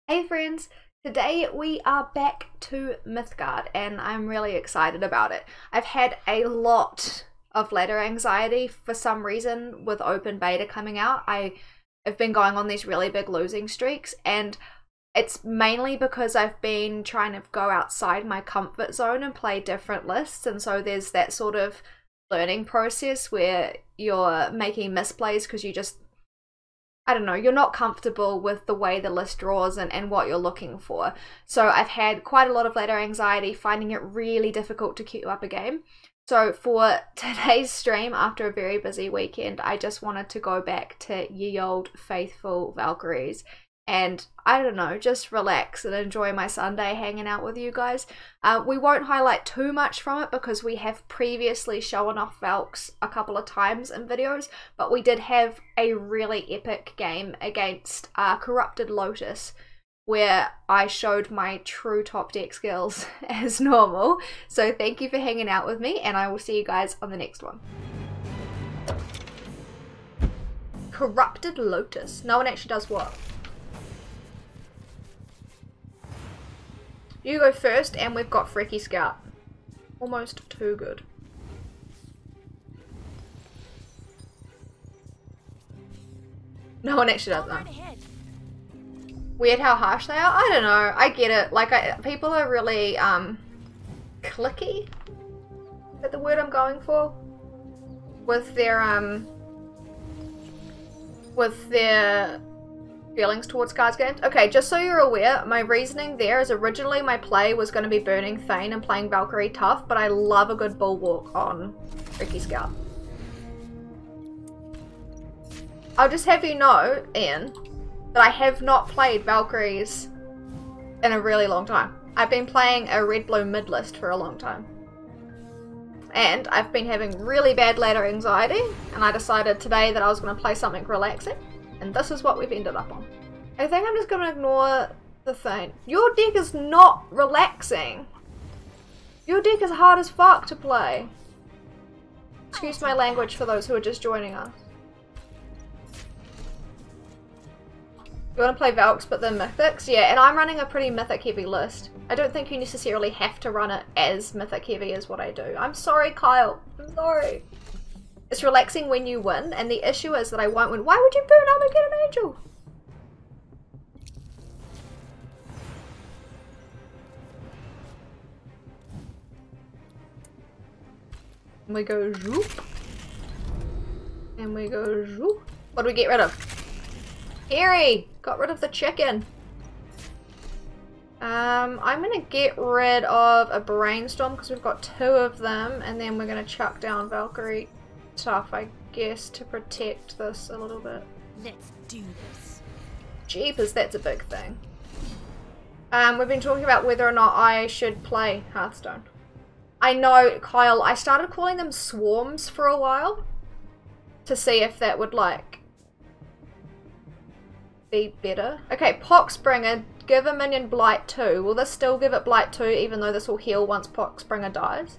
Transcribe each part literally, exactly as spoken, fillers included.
Hey friends, today we are back to Mythgard and I'm really excited about it. I've had a lot of ladder anxiety for some reason with open beta coming out. I have been going on these really big losing streaks and it's mainly because I've been trying to go outside my comfort zone and play different lists, and so there's that sort of learning process where you're making misplays because you just I don't know, you're not comfortable with the way the list draws and, and what you're looking for. So I've had quite a lot of ladder anxiety, finding it really difficult to queue up a game. So for today's stream, after a very busy weekend, I just wanted to go back to ye old faithful Valkyries and, I don't know, just relax and enjoy my Sunday hanging out with you guys. Uh, we won't highlight too much from it because we have previously shown off Valks a couple of times in videos, but we did have a really epic game against uh, Corrupted Lotus where I showed my true top deck skills as normal. So thank you for hanging out with me and I will see you guys on the next one. Corrupted Lotus. No one actually does what? You go first, and we've got Freaky Scout. Almost too good. No one actually does that. Weird how harsh they are? I don't know. I get it. Like, I, people are really, um, clicky. Is that the word I'm going for? With their, um, with their feelings towards cards games. Okay, just so you're aware, my reasoning there is originally my play was going to be burning Thane and playing Valkyrie tough, but I love a good bulwark on Freaky Scout. I'll just have you know, Ian, that I have not played Valkyries in a really long time. I've been playing a red-blue mid-list for a long time. And I've been having really bad ladder anxiety, and I decided today that I was going to play something relaxing. And this is what we've ended up on. I think I'm just going to ignore the thing. Your deck is not relaxing. Your deck is hard as fuck to play. Excuse my language for those who are just joining us. You want to play Valks but then Mythics? Yeah, and I'm running a pretty Mythic heavy list. I don't think you necessarily have to run it as Mythic heavy as what I do. I'm sorry, Kyle. I'm sorry. It's relaxing when you win, and the issue is that I won't win. Why would you burn up and get an angel? And we go zoop. And we go zoop. What do we get rid of? Harry! Got rid of the chicken. Um, I'm gonna get rid of a brainstorm because we've got two of them, and then we're gonna chuck down Valkyrie tough, I guess, to protect this a little bit. Let's do this. Jeepers, that's a big thing. Um, we've been talking about whether or not I should play Hearthstone. I know, Kyle, I started calling them swarms for a while to see if that would, like, be better. Okay, Poxbringer, give a minion Blight two. Will this still give it Blight two even though this will heal once Poxbringer dies?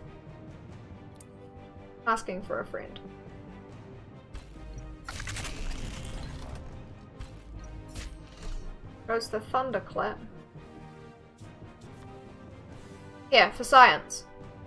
Asking for a friend. Goes the Thunderclap. Yeah, for science.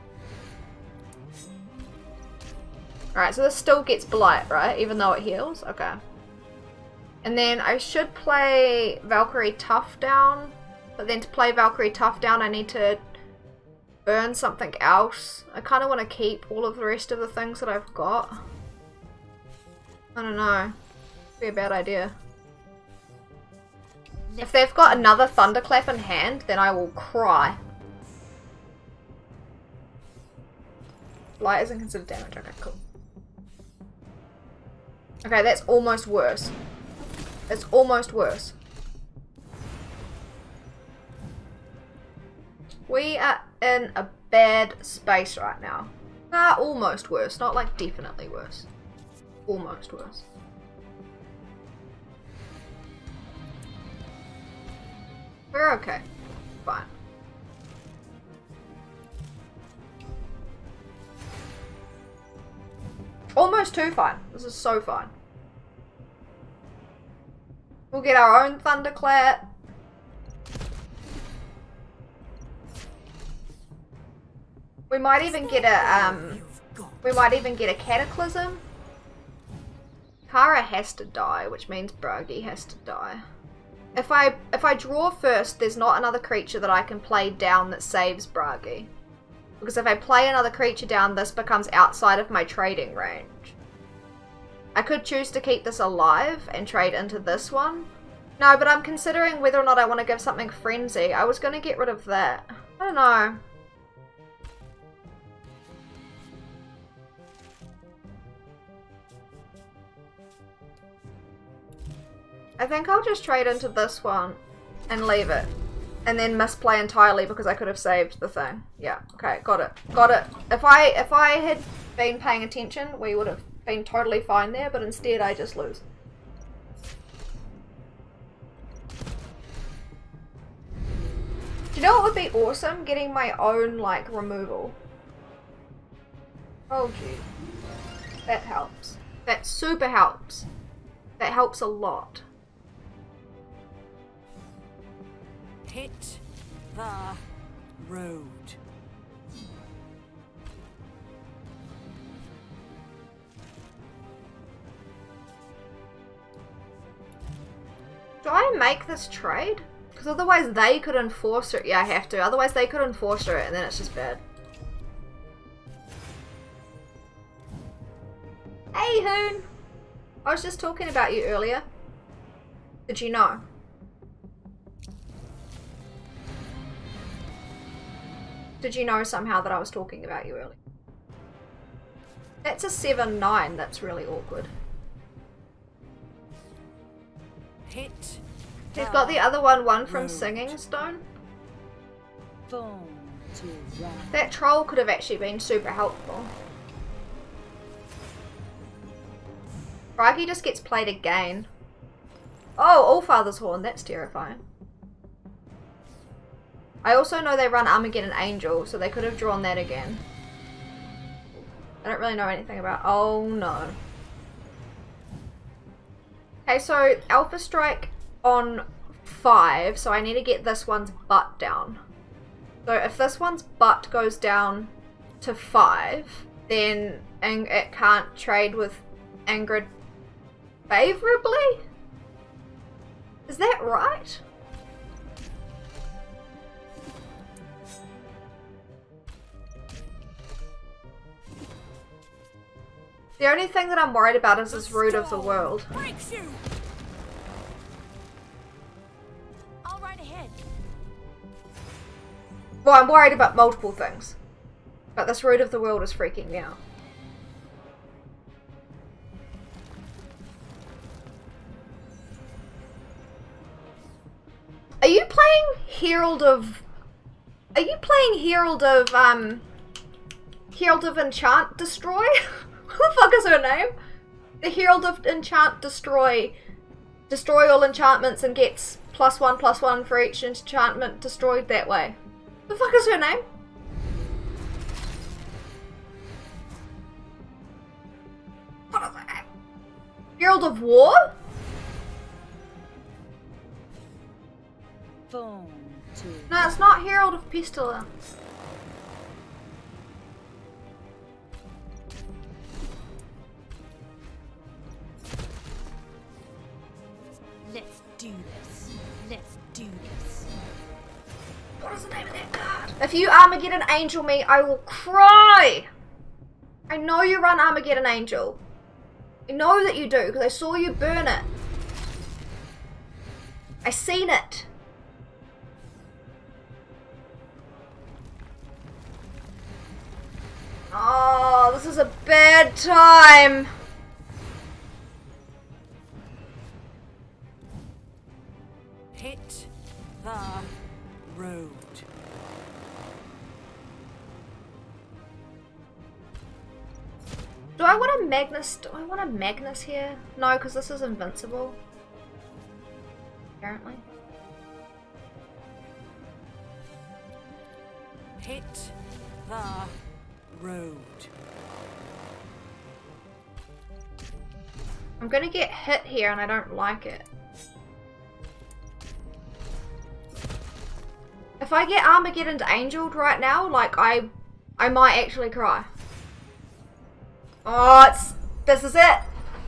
Alright, so this still gets Blight, right? Even though it heals? Okay. And then I should play Valkyrie Tough down. But then to play Valkyrie Tough down, I need to burn something else. I kind of want to keep all of the rest of the things that I've got. I don't know. It'd be a bad idea. If they've got another Thunderclap in hand, then I will cry. Light isn't considered damage. Okay, cool. Okay, that's almost worse. It's almost worse. We are in a bad space right now. Nah, almost worse. Not like definitely worse. Almost worse. We're okay. Fine. Almost too fine. This is so fine. We'll get our own Thunderclap. We might even get a, um, we might even get a Cataclysm. Kara has to die, which means Bragi has to die. If I, if I draw first, there's not another creature that I can play down that saves Bragi. Because if I play another creature down, this becomes outside of my trading range. I could choose to keep this alive and trade into this one. No, but I'm considering whether or not I want to give something Frenzy. I was going to get rid of that. I don't know. I think I'll just trade into this one and leave it. And then misplay entirely because I could have saved the thing. Yeah, okay, got it. Got it. If I if I had been paying attention, we would have been totally fine there, but instead I just lose. Do you know what would be awesome? Getting my own, like, removal. Oh, gee. That helps. That super helps. That helps a lot. Hit the road. Do I make this trade? Because otherwise they could enforce it. Yeah, I have to. Otherwise they could enforce it and then it's just bad. Hey, Hoon! I was just talking about you earlier. Did you know? Did you know somehow that I was talking about you earlier? That's a seven nine. That's really awkward. Hit. He's got the other one, one from Singing Stone. Phone to run. That troll could have actually been super helpful. Bragi just gets played again. Oh, Allfather's Horn. That's terrifying. I also know they run Armageddon Angel, so they could have drawn that again. I don't really know anything about... Oh, no. Okay, so Alpha Strike on five, so I need to get this one's butt down. So if this one's butt goes down to five, then it can't trade with Ingrid favorably? Is that right? The only thing that I'm worried about is this root of the world. All right ahead. Well, I'm worried about multiple things. But this root of the world is freaking me out. Are you playing Herald of... Are you playing Herald of, um... Herald of Enchant Destroy? What the fuck is her name? The Herald of Enchant Destroy. Destroy all enchantments and gets plus one plus one for each enchantment destroyed that way. What the fuck is her name? What is that? Herald of War? Phone to No, it's not Herald of Pestilence. Let's do this. Let's do this. What is the name of that card? If you Armageddon Angel me, I will cry! I know you run Armageddon Angel. I know that you do, because I saw you burn it. I seen it. Oh, this is a bad time. Hit the road. Do I want a Magnus? Do I want a Magnus here? No, because this is invincible. Apparently. Hit the road. I'm gonna get hit here and I don't like it. If I get Armageddon Angeled right now, like I I might actually cry. Oh, it's... This is it!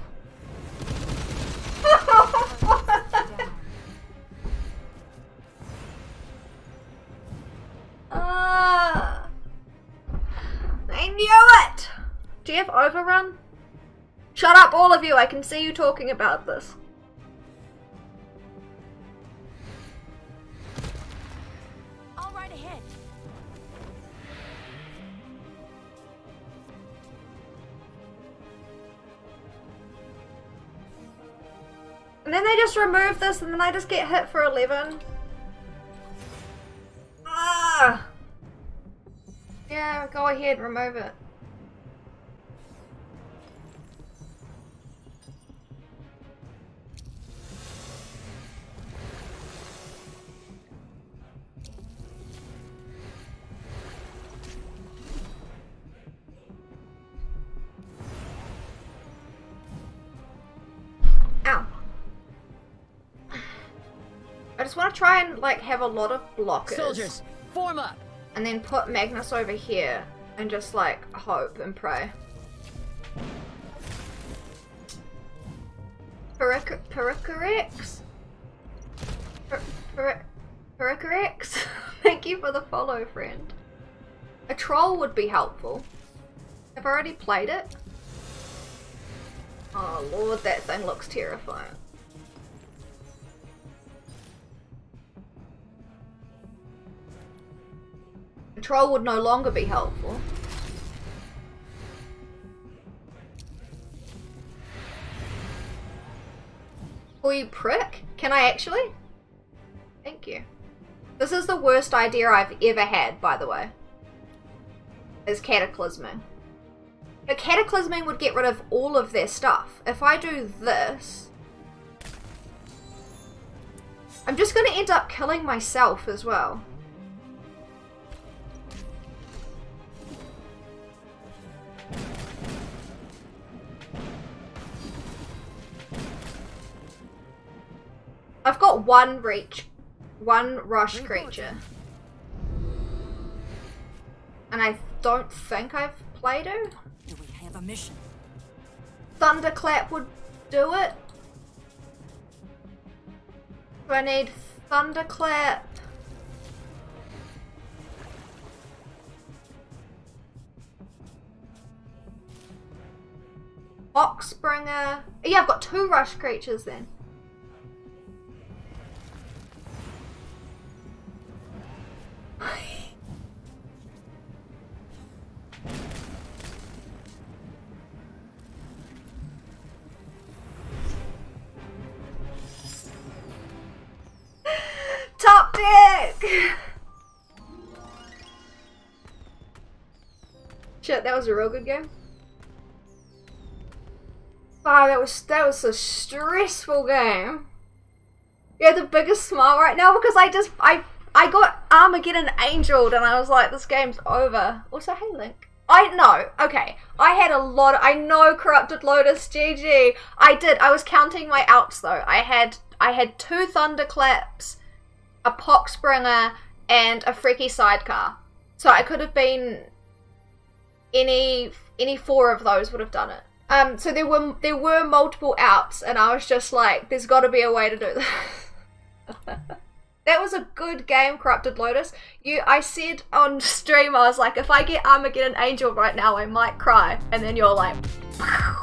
uh, I knew it! Do you have overrun? Shut up, all of you! I can see you talking about this. All right ahead. And then they just remove this and then I just get hit for eleven. Ah! Yeah, go ahead, remove it. Ow. I just want to try and like have a lot of blockers. Soldiers, form up. And then put Magnus over here and just like hope and pray. Pericorex? Pericorex? Thank you for the follow, friend. A troll would be helpful. I've already played it. Oh lord, that thing looks terrifying. A troll would no longer be helpful. Will you prick? Can I actually? Thank you. This is the worst idea I've ever had, by the way. Is cataclysming. But cataclysming would get rid of all of their stuff. If I do this... I'm just going to end up killing myself as well. I've got one reach, one rush creature. And I don't think I've played her. Do we have a mission? Thunderclap would do it. Do I need Thunderclap? Oxbringer. Yeah, I've got two rush creatures then. Topdeck! Shit, that was a real good game. Wow, that was that was a stressful game. You have the biggest smile right now because I just I I got Armageddon Angeled and I was like, this game's over. Also, hey Link. I know, okay. I had a lot of, I know Corrupted Lotus, G G. I did. I was counting my outs though. I had I had two Thunderclaps, a Poxbringer, and a Freaky Sidecar. So I could have been any any four of those would have done it. Um, so there were there were multiple outs, and I was just like, there's got to be a way to do this. That was a good game, Corrupted Lotus. You, I said on stream, I was like, if I get Armageddon Angel right now, I might cry. And then you're like,